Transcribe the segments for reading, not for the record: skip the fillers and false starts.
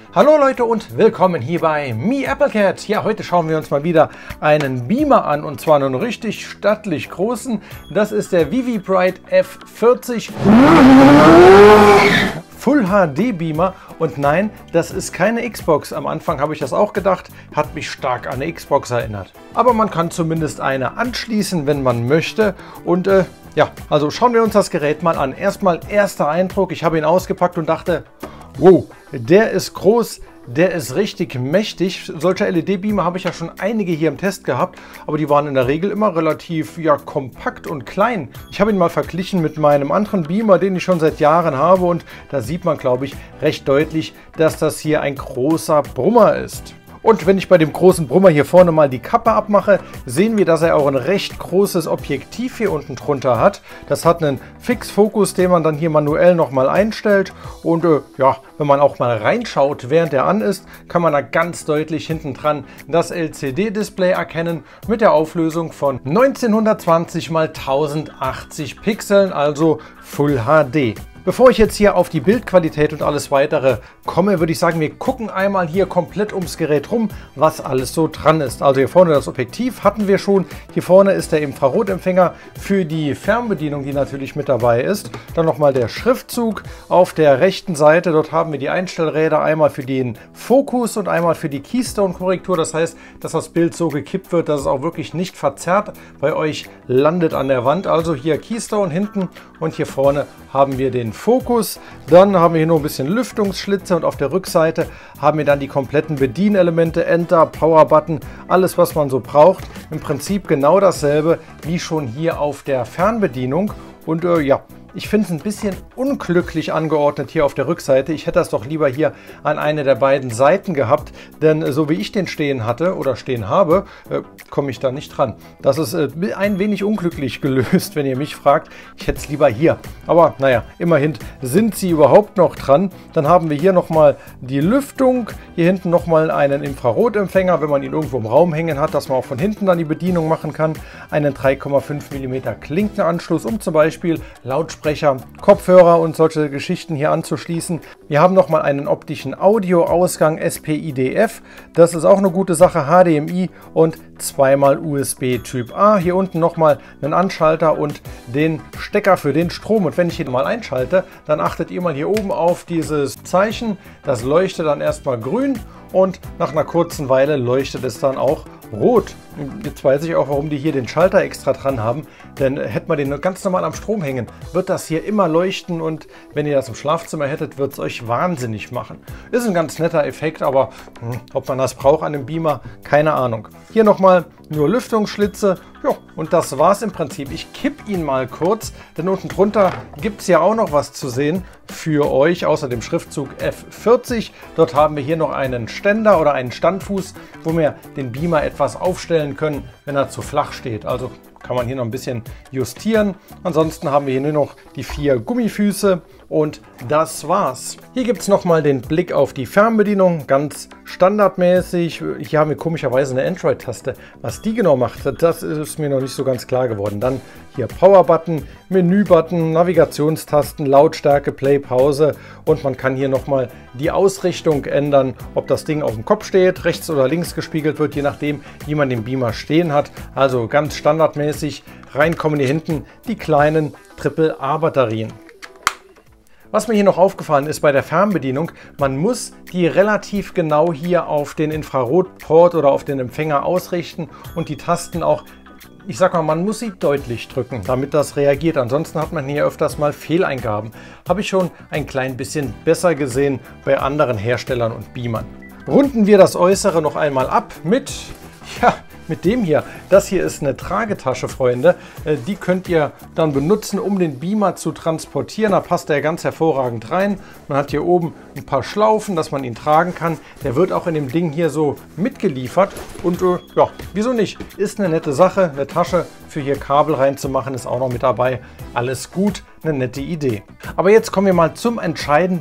Hallo Leute und willkommen hier bei MeAppleCat. Ja, heute schauen wir uns mal wieder einen Beamer an und zwar einen richtig stattlich großen. Das ist der ViviBright F40 Full HD Beamer und nein, das ist keine Xbox. Am Anfang habe ich das auch gedacht, hat mich stark an eine Xbox erinnert. Aber man kann zumindest eine anschließen, wenn man möchte und ja, also schauen wir uns das Gerät mal an. Erstmal erster Eindruck, ich habe ihn ausgepackt und dachte, wow, der ist groß, der ist richtig mächtig. Solche LED-Beamer habe ich ja schon einige hier im Test gehabt, aber die waren in der Regel immer relativ kompakt und klein. Ich habe ihn mal verglichen mit meinem anderen Beamer, den ich schon seit Jahren habe und da sieht man, glaube ich, recht deutlich, dass das hier ein großer Brummer ist. Und wenn ich bei dem großen Brummer hier vorne mal die Kappe abmache, sehen wir, dass er auch ein recht großes Objektiv hier unten drunter hat. Das hat einen Fixfokus, den man dann hier manuell nochmal einstellt. Und ja, wenn man auch mal reinschaut, während er an ist, kann man da ganz deutlich hinten dran das LCD-Display erkennen mit der Auflösung von 1920 x 1080 Pixeln, also Full HD. Bevor ich jetzt hier auf die Bildqualität und alles weitere komme, würde ich sagen, wir gucken einmal hier komplett ums Gerät rum, was alles so dran ist. Also hier vorne das Objektiv hatten wir schon. Hier vorne ist der Infrarotempfänger für die Fernbedienung, die natürlich mit dabei ist. Dann nochmal der Schriftzug auf der rechten Seite. Dort haben wir die Einstellräder, einmal für den Fokus und einmal für die Keystone-Korrektur. Das heißt, dass das Bild so gekippt wird, dass es auch wirklich nicht verzerrt bei euch landet an der Wand. Also hier Keystone hinten und hier vorne haben wir den Fokus. Dann haben wir hier noch ein bisschen Lüftungsschlitze und auf der Rückseite haben wir dann die kompletten Bedienelemente, Enter, Power-Button, alles was man so braucht. Im Prinzip genau dasselbe wie schon hier auf der Fernbedienung und ja. Ich finde es ein bisschen unglücklich angeordnet hier auf der Rückseite. Ich hätte das doch lieber hier an eine der beiden Seiten gehabt, denn so wie ich den stehen hatte oder stehen habe, komme ich da nicht dran. Das ist ein wenig unglücklich gelöst, wenn ihr mich fragt. Ich hätte es lieber hier. Aber naja, immerhin sind sie überhaupt noch dran. Dann haben wir hier nochmal die Lüftung. Hier hinten nochmal einen Infrarotempfänger, wenn man ihn irgendwo im Raum hängen hat, dass man auch von hinten dann die Bedienung machen kann. Einen 3,5 mm Klinkenanschluss, um zum Beispiel Lautsprecher, Kopfhörer und solche Geschichten hier anzuschließen. Wir haben nochmal einen optischen Audioausgang SPIDF. Das ist auch eine gute Sache. HDMI und zweimal USB Typ A. Hier unten nochmal einen Anschalter und den Stecker für den Strom. Und wenn ich ihn mal einschalte, dann achtet ihr mal hier oben auf dieses Zeichen. Das leuchtet dann erstmal grün und nach einer kurzen Weile leuchtet es dann auch rot. Jetzt weiß ich auch, warum die hier den Schalter extra dran haben, denn hätte man den ganz normal am Strom hängen, wird das hier immer leuchten und wenn ihr das im Schlafzimmer hättet, wird es euch wahnsinnig machen. Ist ein ganz netter Effekt, aber ob man das braucht an dem Beamer, keine Ahnung. Hier nochmal nur Lüftungsschlitze, ja, und das war's im Prinzip. Ich kipp ihn mal kurz, denn unten drunter gibt es ja auch noch was zu sehen für euch, außer dem Schriftzug F40. Dort haben wir hier noch einen Ständer oder einen Standfuß, wo wir den Beamer etwas aufstellen können, wenn er zu flach steht. Also kann man hier noch ein bisschen justieren. Ansonsten haben wir hier nur noch die 4 Gummifüße und das war's. Hier gibt es nochmal den Blick auf die Fernbedienung, ganz standardmäßig. Hier haben wir komischerweise eine Android-Taste. Was die genau macht, das ist mir noch nicht so ganz klar geworden. Dann hier Power-Button, Menü-Button, Navigationstasten, Lautstärke, Play, Pause und man kann hier nochmal die Ausrichtung ändern, ob das Ding auf dem Kopf steht, rechts oder links gespiegelt wird, je nachdem, wie man den Beamer stehen hat. Also ganz standardmäßig. Rein kommen hier hinten die kleinen AAA-Batterien. Was mir hier noch aufgefallen ist bei der Fernbedienung, man muss die relativ genau hier auf den Infrarotport oder auf den Empfänger ausrichten und die Tasten auch, ich sag mal, man muss sie deutlich drücken, damit das reagiert. Ansonsten hat man hier öfters mal Fehleingaben. Habe ich schon ein klein bisschen besser gesehen bei anderen Herstellern und Beamern. Runden wir das Äußere noch einmal ab mit, ja, mit dem hier. Das hier ist eine Tragetasche, Freunde. Die könnt ihr dann benutzen, um den Beamer zu transportieren. Da passt er ganz hervorragend rein. Man hat hier oben ein paar Schlaufen, dass man ihn tragen kann. Der wird auch in dem Ding hier so mitgeliefert. Und ja, wieso nicht? Ist eine nette Sache. Eine Tasche für hier Kabel reinzumachen ist auch noch mit dabei. Alles gut, eine nette Idee. Aber jetzt kommen wir mal zum entscheidenden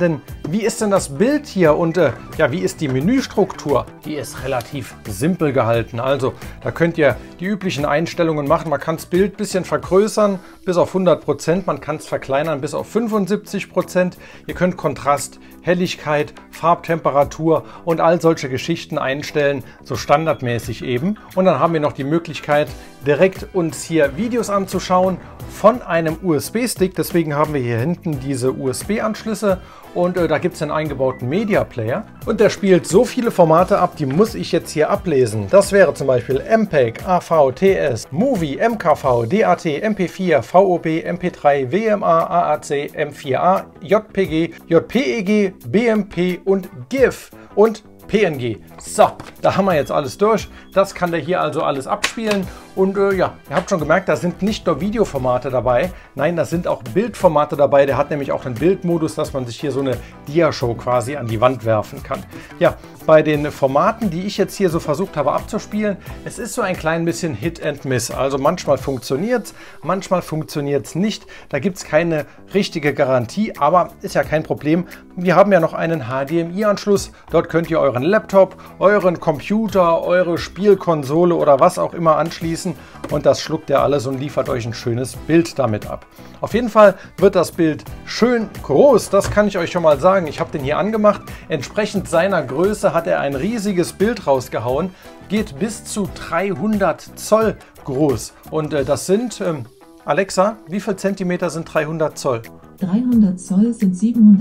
Wie ist denn das Bild hier und ja, wie ist die Menüstruktur? Die ist relativ simpel gehalten. Also da könnt ihr die üblichen Einstellungen machen. Man kann das Bild ein bisschen vergrößern bis auf 100%. Man kann es verkleinern bis auf 75%. Ihr könnt Kontrast, Helligkeit, Farbtemperatur und all solche Geschichten einstellen, so standardmäßig eben. Und dann haben wir noch die Möglichkeit, direkt uns hier Videos anzuschauen von einem USB-Stick. Deswegen haben wir hier hinten diese USB-Anschlüsse und da gibt es einen eingebauten Media Player. Und der spielt so viele Formate ab, die muss ich jetzt hier ablesen. Das wäre zum Beispiel MPEG, AV, TS, Movie, MKV, DAT, MP4, VOB, MP3, WMA, AAC, M4A, JPG, JPEG, BMP und GIF und PNG. So, da haben wir jetzt alles durch. Das kann der hier also alles abspielen. Und ja, ihr habt schon gemerkt, da sind nicht nur Videoformate dabei, nein, da sind auch Bildformate dabei. Der hat nämlich auch einen Bildmodus, dass man sich hier so eine Dia-Show quasi an die Wand werfen kann. Ja, bei den Formaten, die ich jetzt hier so versucht habe abzuspielen, es ist so ein klein bisschen Hit and Miss. Also manchmal funktioniert es, manchmal funktioniert es nicht. Da gibt es keine richtige Garantie, aber ist ja kein Problem. Wir haben ja noch einen HDMI-Anschluss. Dort könnt ihr euren Laptop, euren Computer, eure Spielkonsole oder was auch immer anschließen und das schluckt er alles und liefert euch ein schönes Bild damit ab. Auf jeden Fall wird das Bild schön groß, das kann ich euch schon mal sagen. Ich habe den hier angemacht. Entsprechend seiner Größe hat er ein riesiges Bild rausgehauen. Geht bis zu 300 Zoll groß und das sind, Alexa, wie viel Zentimeter sind 300 Zoll? 300 Zoll sind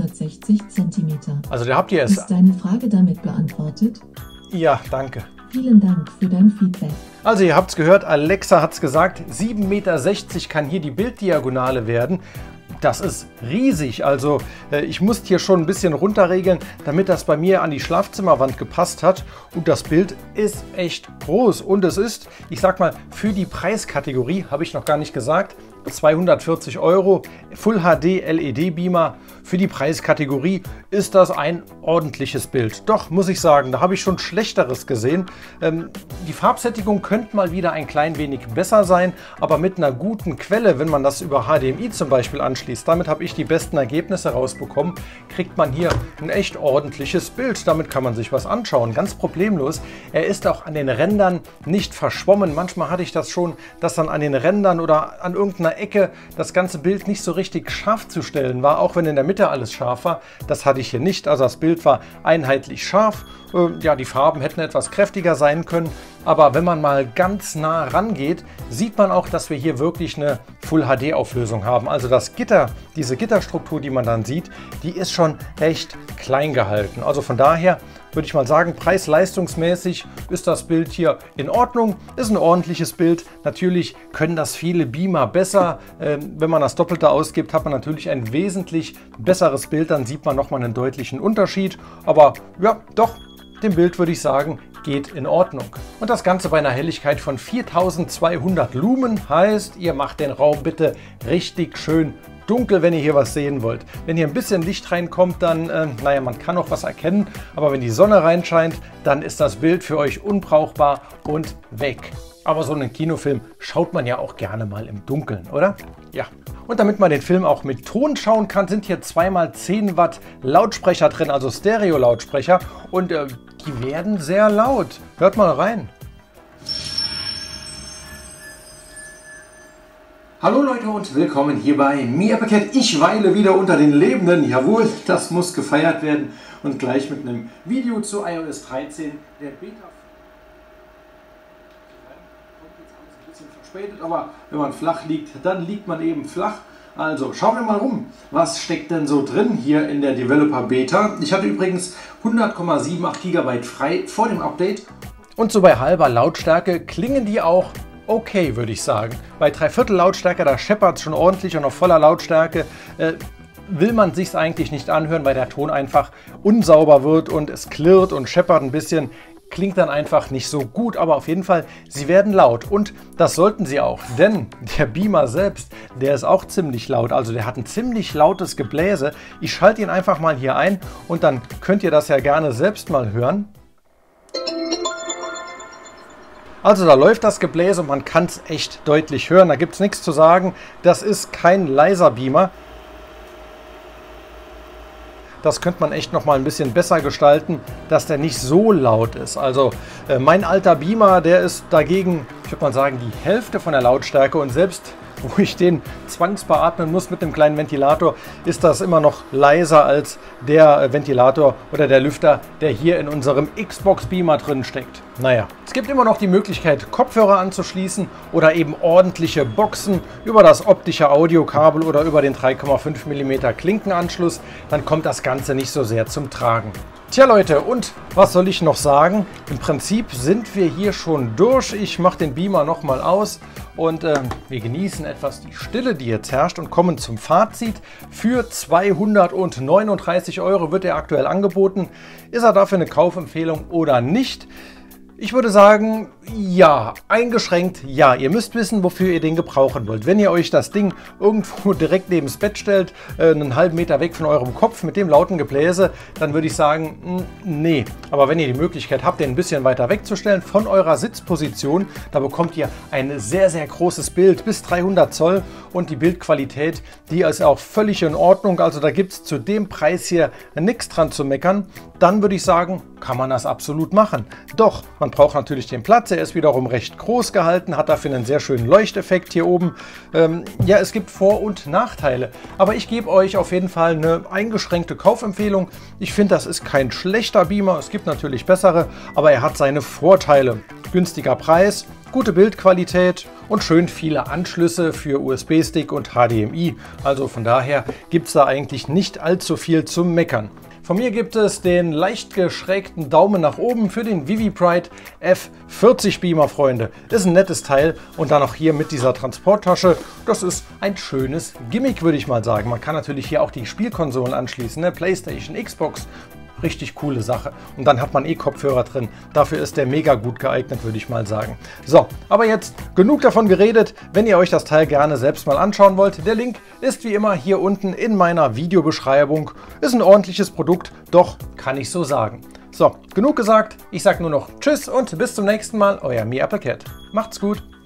760 Zentimeter. Also da habt ihr es. Ist deine Frage damit beantwortet? Ja, danke. Vielen Dank für dein Feedback. Also ihr habt es gehört, Alexa hat es gesagt, 7,60 Meter kann hier die Bilddiagonale werden. Das ist riesig, also ich musste hier schon ein bisschen runterregeln, damit das bei mir an die Schlafzimmerwand gepasst hat. Und das Bild ist echt groß und es ist, ich sag mal, für die Preiskategorie, habe ich noch gar nicht gesagt, 240 €, Full HD LED Beamer. Für die Preiskategorie ist das ein ordentliches Bild. Doch, muss ich sagen, da habe ich schon Schlechteres gesehen. Die Farbsättigung könnte mal wieder ein klein wenig besser sein, aber mit einer guten Quelle, wenn man das über HDMI zum Beispiel anschließt, damit habe ich die besten Ergebnisse rausbekommen, kriegt man hier ein echt ordentliches Bild. Damit kann man sich was anschauen, ganz problemlos. Er ist auch an den Rändern nicht verschwommen. Manchmal hatte ich das schon, dass dann an den Rändern oder an irgendeiner Ecke das ganze Bild nicht so richtig scharf zu stellen war, auch wenn in der Mitte alles scharf war. Das hatte ich hier nicht, also das Bild war einheitlich scharf. Ja, die Farben hätten etwas kräftiger sein können, aber wenn man mal ganz nah rangeht, sieht man auch, dass wir hier wirklich eine Full HD Auflösung haben. Also das Gitter, diese Gitterstruktur, die man dann sieht, die ist schon echt klein gehalten. Also von daher würde ich mal sagen, preis-leistungsmäßig ist das Bild hier in Ordnung, ist ein ordentliches Bild. Natürlich können das viele Beamer besser. Wenn man das Doppelte ausgibt, hat man natürlich ein wesentlich besseres Bild, dann sieht man nochmal einen deutlichen Unterschied. Aber ja, doch, dem Bild würde ich sagen, geht in Ordnung. Und das Ganze bei einer Helligkeit von 4200 Lumen heißt, ihr macht den Raum bitte richtig schön dunkel, wenn ihr hier was sehen wollt. Wenn hier ein bisschen Licht reinkommt, dann, naja, man kann auch was erkennen, aber wenn die Sonne reinscheint, dann ist das Bild für euch unbrauchbar und weg. Aber so einen Kinofilm schaut man ja auch gerne mal im Dunkeln, oder? Ja. Und damit man den Film auch mit Ton schauen kann, sind hier 2x10 Watt Lautsprecher drin, also Stereo-Lautsprecher. Und die werden sehr laut. Hört mal rein. Hallo Leute und willkommen hier bei MiAppaCat. Ich weile wieder unter den Lebenden. Jawohl, das muss gefeiert werden. Und gleich mit einem Video zu iOS 13, der Beta. Kommt jetzt alles ein bisschen verspätet, aber wenn man flach liegt, dann liegt man eben flach. Also schauen wir mal rum, was steckt denn so drin hier in der Developer Beta. Ich hatte übrigens 100,78 GB frei vor dem Update. Und so bei halber Lautstärke klingen die auch okay, würde ich sagen. Bei 3/4 Lautstärke, da scheppert es schon ordentlich und auf voller Lautstärke will man sich eigentlich nicht anhören, weil der Ton einfach unsauber wird und es klirrt und scheppert ein bisschen. Klingt dann einfach nicht so gut, aber auf jeden Fall, sie werden laut und das sollten sie auch, denn der Beamer selbst, der ist auch ziemlich laut, also der hat ein ziemlich lautes Gebläse. Ich schalte ihn einfach mal hier ein und dann könnt ihr das ja gerne selbst mal hören. Also da läuft das Gebläse und man kann es echt deutlich hören, da gibt es nichts zu sagen, das ist kein leiser Beamer. das könnte man echt noch mal ein bisschen besser gestalten, dass der nicht so laut ist. Also mein alter Beamer, der ist dagegen, ich würde mal sagen, die Hälfte von der Lautstärke, und selbst wo ich den zwangsbeatmen muss mit einem kleinen Ventilator, ist das immer noch leiser als der Ventilator oder der Lüfter, der hier in unserem Xbox Beamer drin steckt. Naja, es gibt immer noch die Möglichkeit, Kopfhörer anzuschließen oder eben ordentliche Boxen über das optische Audiokabel oder über den 3,5 mm Klinkenanschluss. Dann kommt das Ganze nicht so sehr zum Tragen. Tja Leute, und was soll ich noch sagen? Im Prinzip sind wir hier schon durch. Ich mache den Beamer nochmal aus und wir genießen etwas die Stille, die jetzt herrscht, und kommen zum Fazit. Für 239 € wird er aktuell angeboten. Ist er dafür eine Kaufempfehlung oder nicht? Ich würde sagen, ja, eingeschränkt ja. Ihr müsst wissen, wofür ihr den gebrauchen wollt. Wenn ihr euch das Ding irgendwo direkt neben das Bett stellt, einen halben Meter weg von eurem Kopf mit dem lauten Gebläse, dann würde ich sagen, nee. Aber wenn ihr die Möglichkeit habt, den ein bisschen weiter wegzustellen von eurer Sitzposition, da bekommt ihr ein sehr, sehr großes Bild, bis 300 Zoll, und die Bildqualität, die ist auch völlig in Ordnung. Also da gibt es zu dem Preis hier nichts dran zu meckern. Dann würde ich sagen, kann man das absolut machen. Doch, man braucht natürlich den Platz. Er ist wiederum recht groß gehalten, hat dafür einen sehr schönen Leuchteffekt hier oben. Ja, es gibt Vor- und Nachteile. Aber ich gebe euch auf jeden Fall eine eingeschränkte Kaufempfehlung. Ich finde, das ist kein schlechter Beamer. Es gibt natürlich bessere, aber er hat seine Vorteile. Günstiger Preis, gute Bildqualität und schön viele Anschlüsse für USB-Stick und HDMI. Also von daher gibt es da eigentlich nicht allzu viel zum Meckern. Von mir gibt es den leicht geschrägten Daumen nach oben für den ViviBright F40 Beamer, Freunde. Ist ein nettes Teil, und dann auch hier mit dieser Transporttasche. Das ist ein schönes Gimmick, würde ich mal sagen. Man kann natürlich hier auch die Spielkonsolen anschließen, ne? PlayStation, Xbox. Richtig coole Sache. Und dann hat man Kopfhörer drin. Dafür ist der mega gut geeignet, würde ich mal sagen. So, aber jetzt genug davon geredet. Wenn ihr euch das Teil gerne selbst mal anschauen wollt, der Link ist wie immer hier unten in meiner Videobeschreibung. Ist ein ordentliches Produkt, doch kann ich so sagen. So, genug gesagt. Ich sage nur noch Tschüss und bis zum nächsten Mal. Euer MeAppleCat. Macht's gut.